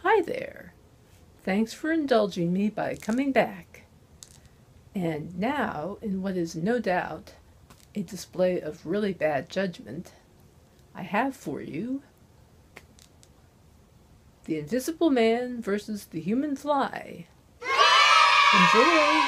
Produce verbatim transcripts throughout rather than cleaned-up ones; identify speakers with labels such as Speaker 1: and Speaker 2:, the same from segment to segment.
Speaker 1: Hi there. Thanks for indulging me by coming back. And now, in what is no doubt a display of really bad judgment, I have for you The Invisible Man versus the Human Fly. Enjoy!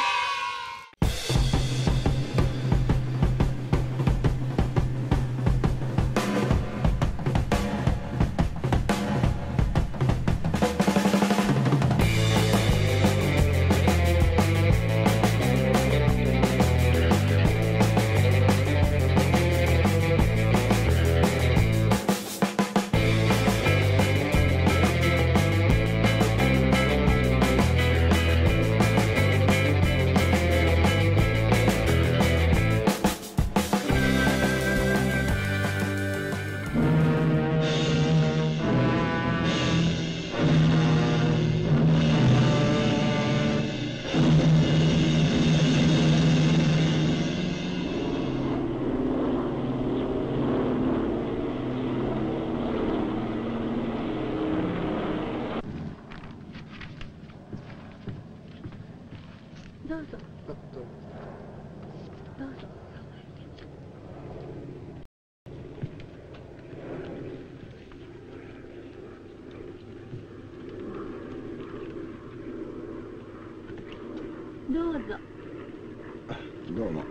Speaker 2: どうぞ。
Speaker 3: どうも。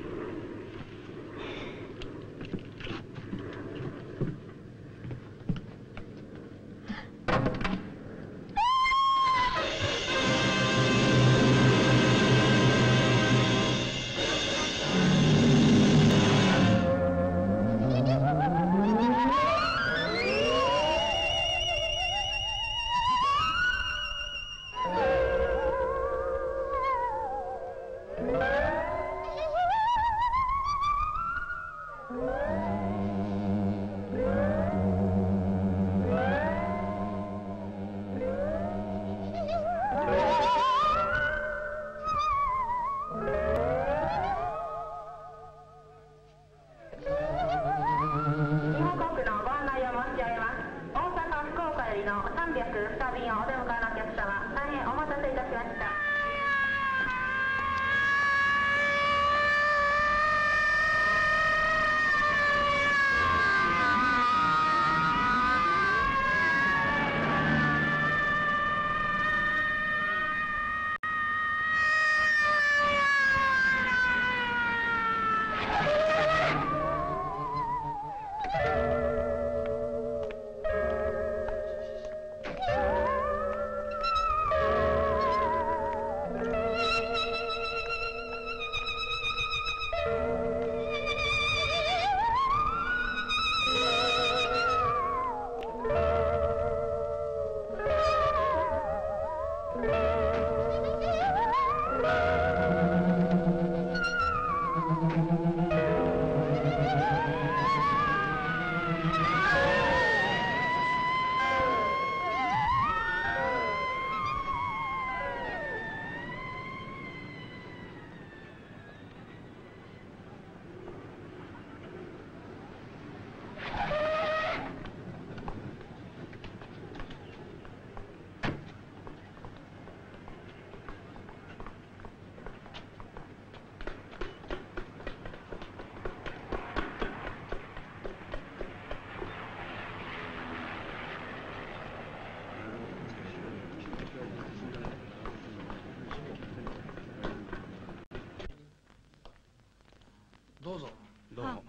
Speaker 4: どうぞ。
Speaker 5: どうも。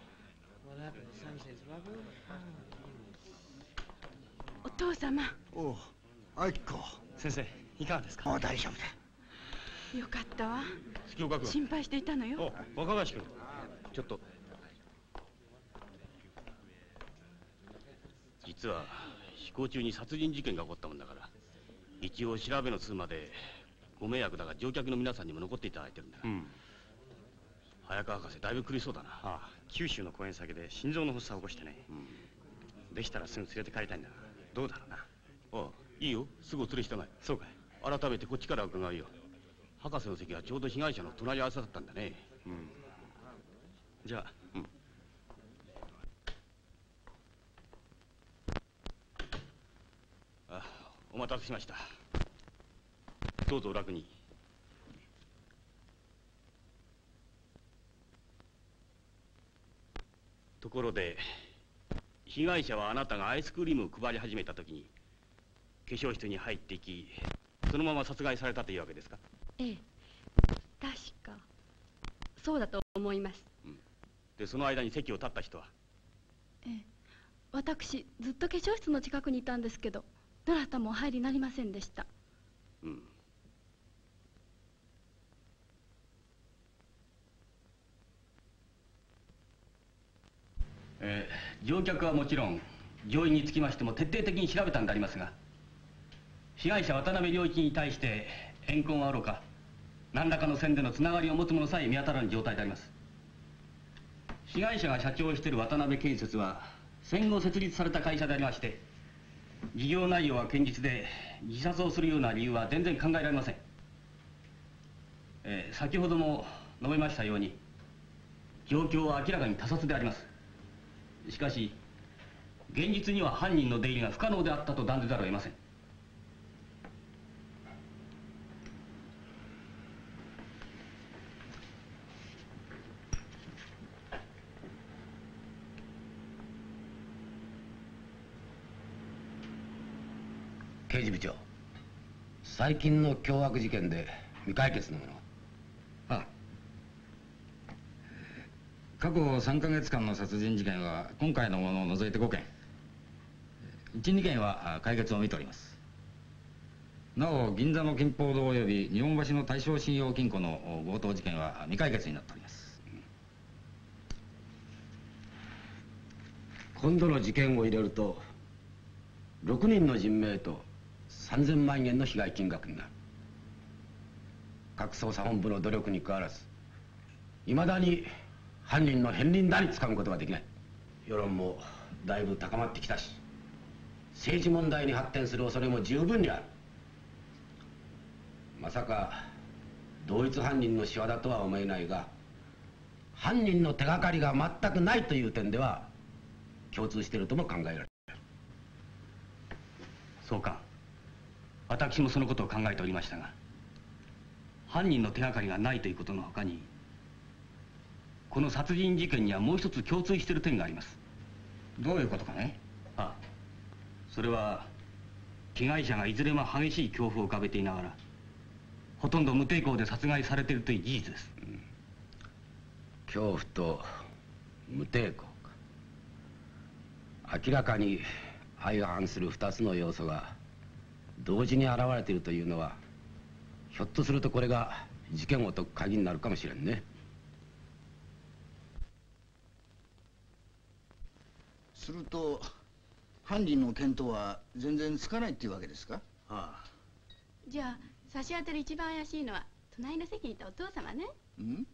Speaker 2: お父様。
Speaker 3: おう、あきこ。
Speaker 5: 先生、いかがですか。
Speaker 3: もう大丈夫だ。
Speaker 2: よかったわ。
Speaker 5: 月岡君。
Speaker 2: 心配していたのよ。
Speaker 5: お、若林君。ちょっと。実は飛行中に殺人事件が起こったもんだから、一応調べの通までご迷惑だが乗客の皆さんにも残っていただいてるんだ。うん。早川博士、だいぶ苦しそうだな。ああ、九州の公演先で心臓の発作を起こしてね。うん、できたらすぐ連れて帰りたいんだが、どうだろうな。ああ、いいよ、すぐお連れしたまえ。そうかい。改めてこっちから伺うよ。博士の席はちょうど被害者の隣り合わせだったんだね。うん。じゃあ、うん。あ、 お待たせしました。どうぞお楽に。ところで被害者はあなたがアイスクリームを配り始めた時に化粧室に入っていき、そのまま殺害されたというわけですか？
Speaker 2: ええ、確かそうだと思います。
Speaker 5: うん、でその間に席を立った人は？
Speaker 2: ええ、私ずっと化粧室の近くにいたんですけど、どなたもお入りになりませんでした。
Speaker 5: うん。えー、乗客はもちろん乗員につきましても徹底的に調べたんでありますが、被害者渡辺良一に対して怨恨はおろか何らかの線でのつながりを持つ者さえ見当たらぬ状態であります。被害者が社長をしている渡辺建設は戦後設立された会社でありまして、事業内容は堅実で自殺をするような理由は全然考えられません。えー、先ほども述べましたように状況は明らかに他殺であります。しかし現実には犯人の出入りが不可能であったと断じざるを得ません。
Speaker 4: 刑事部長、最近の凶悪事件で未解決のものは？
Speaker 6: ああ、過去さんかげつかんの殺人事件は今回のものを除いてごけん、いち、にけんは解決を見ております。なお銀座の金宝堂および日本橋の大正信用金庫の強盗事件は未解決になっております。
Speaker 4: 今度の事件を入れるとろくにんの人命とさんぜんまんえんの被害金額になる。各捜査本部の努力にかかわらずいまだに犯人の片鱗だにつかむことができない。世論もだいぶ高まってきたし、政治問題に発展する恐れも十分にある。まさか同一犯人の仕業とは思えないが、犯人の手がかりが全くないという点では共通しているとも考えられる。
Speaker 5: そうか、私もそのことを考えておりましたが、犯人の手がかりがないということのほかに、この殺人事件にはもう一つ共通している点があります。
Speaker 6: どういうことかね？
Speaker 5: ああ、それは被害者がいずれも激しい恐怖を浮かべていながらほとんど無抵抗で殺害されているという事実です。
Speaker 4: うん、恐怖と無抵抗か。明らかに相反する二つの要素が同時に現れているというのは、ひょっとするとこれが事件を解く鍵になるかもしれんね。
Speaker 3: すると犯人の見当は全然つかないっていうわけですか？
Speaker 5: ああ。
Speaker 2: じゃあ差し当たり一番怪しいのは隣の席にいたお父様ね。
Speaker 3: うん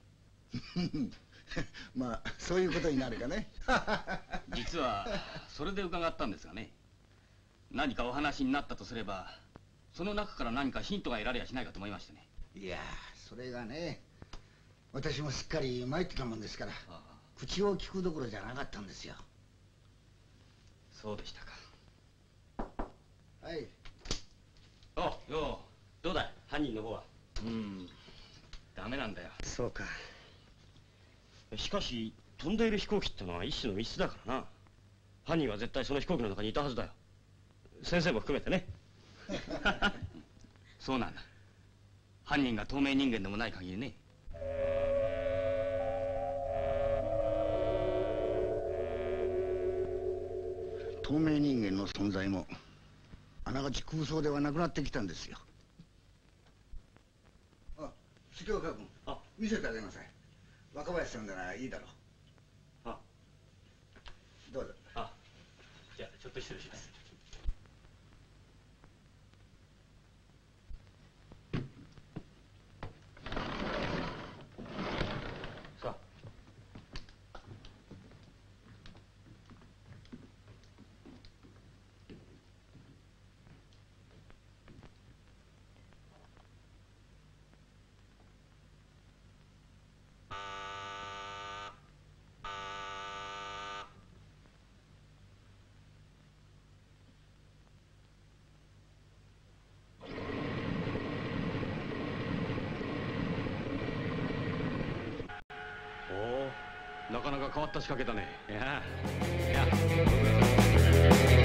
Speaker 3: まあそういうことになるかね。
Speaker 5: 実はそれで伺ったんですがね、何かお話になったとすればその中から何かヒントが得られやしないかと思いましてね。
Speaker 3: いやそれがね、私もすっかり参ってたもんですから、ああ、口を聞くどころじゃなかったんですよ。
Speaker 5: そうでしたか。
Speaker 3: はい。
Speaker 5: およう、どうだい犯人の方は？うん、ダメなんだよ。
Speaker 3: そうか。
Speaker 5: しかし飛んでいる飛行機ってのは一種の密室だからな。犯人は絶対その飛行機の中にいたはずだよ。先生も含めてね。そうなんだ。犯人が透明人間でもない限りね。
Speaker 3: 透明人間の存在もあながち空想ではなくなってきたんですよ。あ、月岡君、あ、見せてあげなさい。若林さんならいいだろう。
Speaker 5: あ、
Speaker 3: どうぞ。
Speaker 5: あ、じゃあちょっと失礼します。さあ。 なかなか変わった仕掛けだね。いやいやご苦労様。